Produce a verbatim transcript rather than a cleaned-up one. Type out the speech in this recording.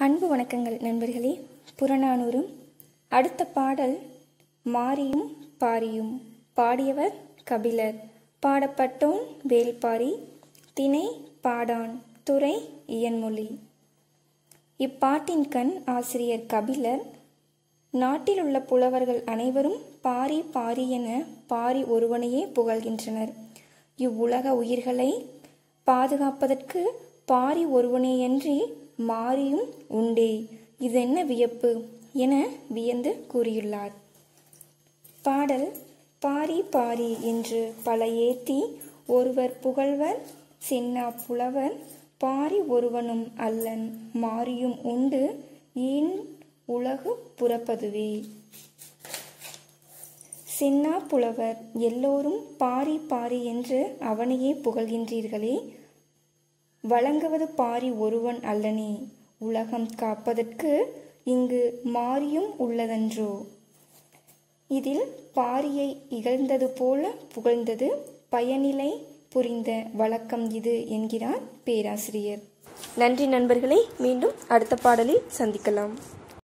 அன்பு வணக்கங்கள் நண்பர்களே. புறநானூறும் அடுத்த பாடல் மாரியும் பாரியும். பாடியவர் கபிலர். பாடப்பட்டோன் வேள்பாரி. திணை பாடான். துறை இயன்மொழி. இப்பாட்டின் கண் ஆசிரியர் கபிலர். நாட்டில் உள்ள புலவர்கள் அனைவரும் பாரி பாரி என பாரி ஒருவனையே புகழ்கின்றனர். இவ்வுலக உயிர்களை பாதுகாப்பதற்கு பாரி ஒருவனேயன்றி மாரியும் உண்டே, இதென்ன வியப்பு என வியந்து கூறியுள்ளார். பாடல் பாரி பாரி என்று பல ஏத்தி ஒருவர் புகழ்வர் சென்னா புலவர். பாரி ஒருவனும் அல்லன் மாரியும் உண்டு ஈன் உலகு புறப்பதுவே. சென்னா புலவர் எல்லோரும் பாரி பாரி என்று அவனையே புகழ்கின்றீர்களே, வழங்குவது பாரி ஒருவன் அல்லனே, உலகம் காப்பதற்கு இங்கு மாரியும் உள்ளதன்றோ. இதில் பாரியை இகழ்ந்தது போல புகழ்ந்தது பயனிலை புரிந்த வழக்கம் இது என்கிறார் பேராசிரியர். நன்றி நண்பர்களே. மீண்டும் அடுத்த பாடலில் சந்திக்கலாம்.